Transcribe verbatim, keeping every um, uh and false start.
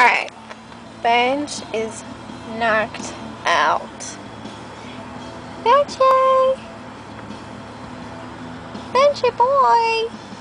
Alright, Benj is knocked out. Benji! Benji boy!